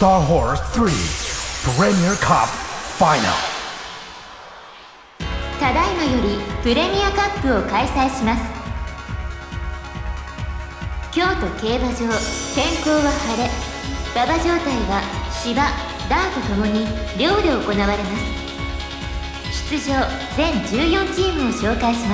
Star Horse 3 Premier Cup Final ただいまよりプレミアカップを開催します。京都競馬場、天候は晴れ、馬場状態は芝、ダートともに寮で行われます。出場全14チームを紹介します。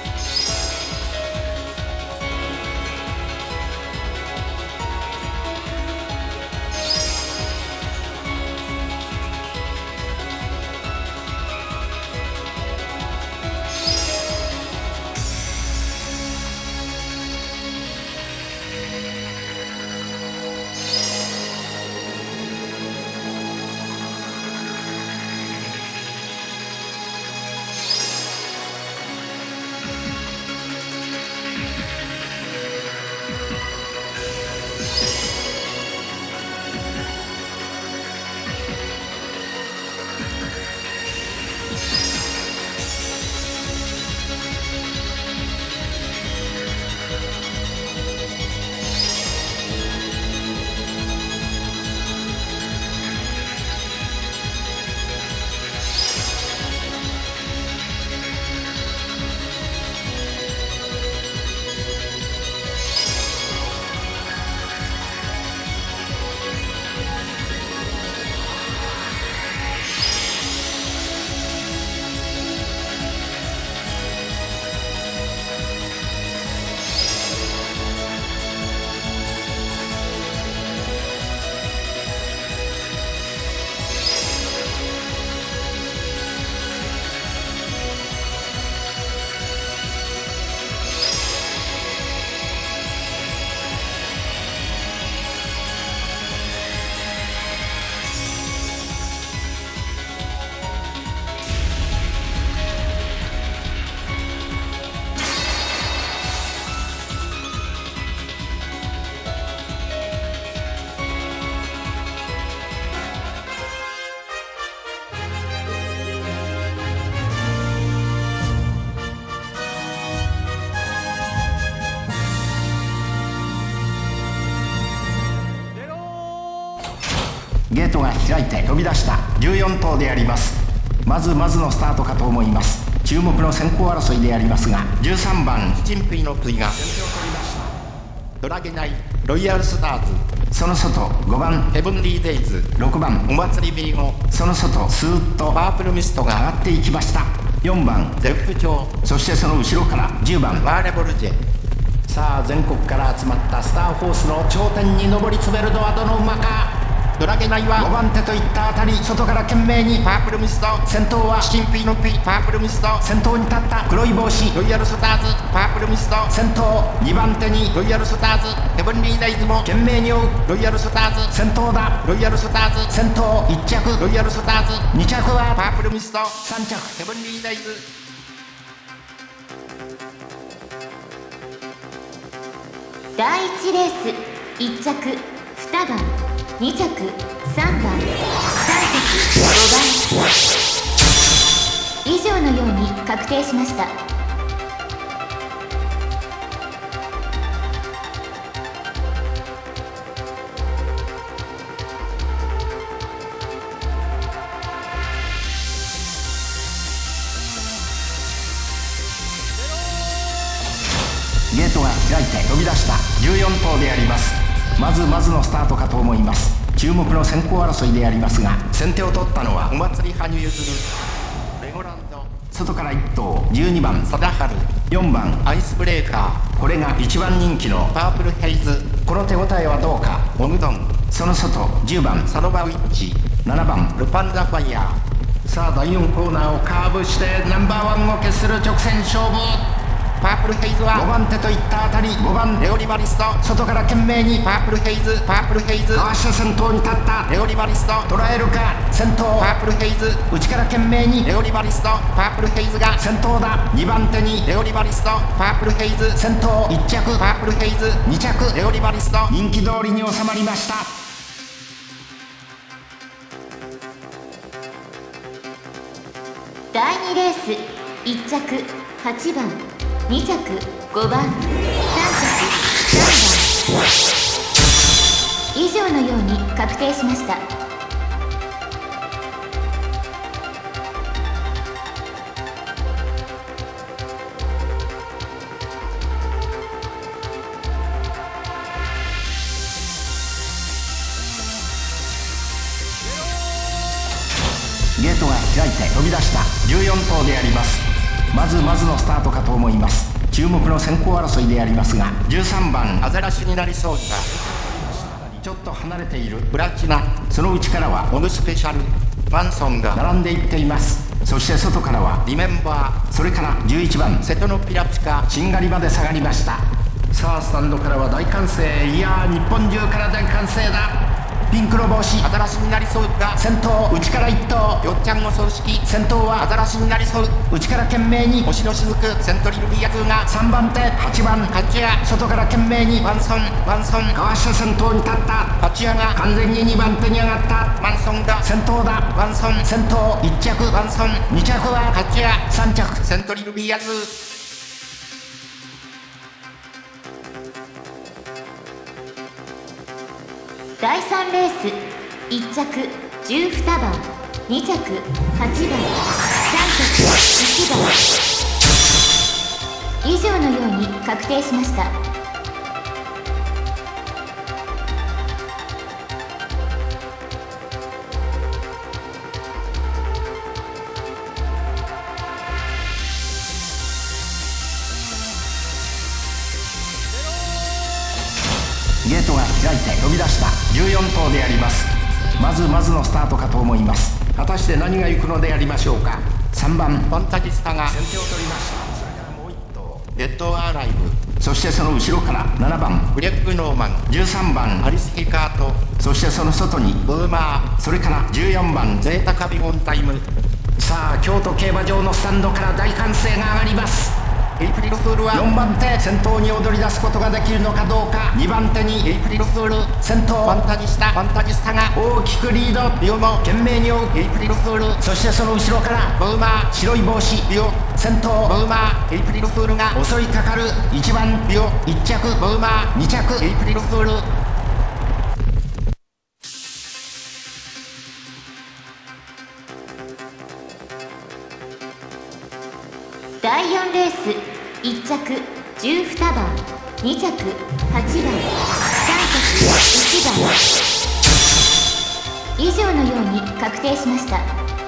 ゲートが開いて飛び出した14頭であります。まずのスタートかと思います。注目の先行争いでありますが、13番チンプイのプイが先手を取りました。ドラゲナイロイヤルスターズ、その外5番ヘブンリーデイズ、6番お祭りビーゴ、その外スーッとパープルミストが上がっていきました。4番ゼフ町、そしてその後ろから10番ワーレボルジェ。さあ全国から集まったスターホースの頂点に上り詰めるのはどの馬か。ドラゲナイは5番手といったあたり、外から懸命にパープルミスト、先頭はチンピーのピパープルミスト、先頭に立った黒い帽子ロイヤルスターズ、パープルミスト先頭、2番手にロイヤルスターズ、ヘブンリーダイズも懸命に追う。ロイヤルスターズ先頭だ、ロイヤルスターズ先頭、1着ロイヤルスターズ、2着はパープルミスト、3着ヘブンリーダイズ。 第1レース、1着2番、2着3番、3着5番以上のように確定しました。 ゲートが開いて飛び出した14頭であります。まずのスタートかと思います。注目の先行争いでありますが、先手を取ったのはお祭り羽生結弦、レゴランド、外から1頭12番貞治、4番アイスブレーカー、これが1番人気のパープルヘイズ。この手応えはどうか。オムドン、その外10番サノバウィッチ、7番ルパンダファイヤー。さあ第4コーナーをカーブしてナンバーワンを決する直線勝負。パープルヘイズは5番手といったあたり、5番レオリバリスト、外から懸命にパープルヘイズ、パープルヘイズ、かわして先頭に立ったレオリバリスト、捉えるか。先頭パープルヘイズ、内から懸命にレオリバリスト、パープルヘイズが先頭だ。2番手にレオリバリスト、パープルヘイズ先頭、1着パープルヘイズ、2着レオリバリスト、人気通りに収まりました。 第2レース、1着8番、2着5番、3着3番以上上のように確定しました。 ゲートが開いて飛び出した14頭であります。まずのスタートかと思います。注目の先行争いでありますが、13番アザラシになりそうだ。ちょっと離れているプラチナ、その内からはオムスペシャルマンソンが並んでいっています。そして外からはリメンバー、それから11番瀬戸のピラピカしんがりまで下がりました。さあスタンドからは大歓声。いやー、日本中から大歓声だ。ピンクの帽子アザラシになりそうが先頭、内から1頭よっちゃんの葬式、先頭はアザラシになりそう、内から懸命に星の雫セントリルビアクが3番手、8番カチア、外から懸命にワンソンかわして先頭に立った。カチアが完全に2番手に上がった。ワンソンが先頭だ。ワンソン先頭、1着ワンソン、2着はカチア、3着セントリルビアク。 第3レース、1着12番、2着8番、3着1番以上のように確定しました。 ゲートが開いて飛び出した14頭であります。まずのスタートかと思います。果たして何が行くのでありましょうか。3番ファンタジスタが先手を取りました。それからもう1頭レッドアーライブ、そしてその後ろから7番ブレックノーマン、13番アリス・ヒカート、そしてその外にブーマー、それから14番ゼータカビゴンタイム。さあ京都競馬場のスタンドから大歓声が上がります。エイプリルフールは4番手、先頭に踊り出すことができるのかどうか。2番手にエイプリルフール、先頭ファンタジスタが大きくリード。ビオも懸命に追うエイプリルフール、そしてその後ろからブーマー、白い帽子ビオ、先頭ブーマー、エイプリルフールが襲いかかる。1番ビオ、1着ブーマー、2着エイプリルフール。 第4レース、1着12番、2着8番、3着1番以上のように確定しました。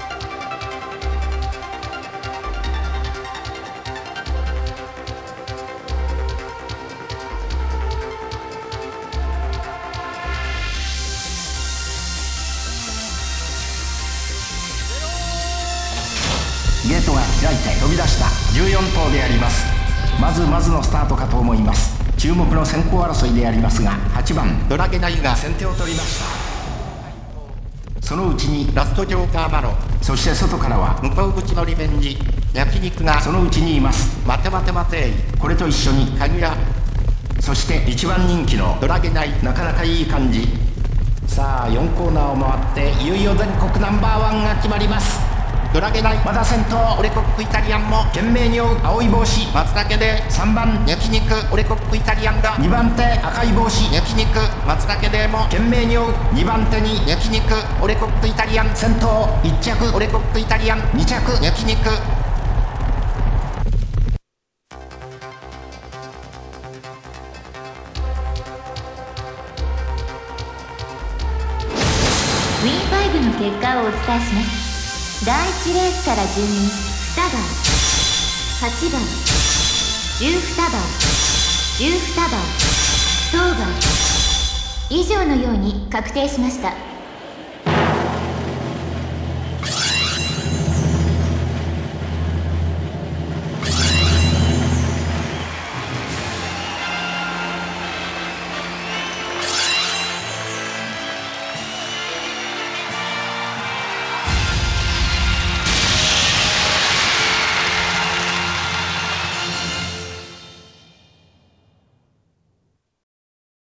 ゲートが開いて飛び出した14頭であります。まずのスタートかと思います。注目の先行争いでありますが、8番ドラゲナイが先手を取りました。そのうちにラストジョーカーバロ、そして外からは向こう口のリベンジ焼肉がそのうちにいます。待てこれと一緒にカグラ、そして1番人気のドラゲナイ、なかなかいい感じ。さあ4コーナーを回っていよいよ全国ナンバーワンが決まります。ドラゲナイまだ先頭、オレコックイタリアンも懸命に追う。青い帽子松茸で3番焼肉、オレコックイタリアンが2番手、赤い帽子焼肉松茸でも懸命に追う。2番手に焼肉、オレコックイタリアン先頭、1着オレコックイタリアン、2着焼肉。 ウィン5の結果をお伝えします。第1レースから順に2番、8番、12番、12番、当番以上のように確定しました。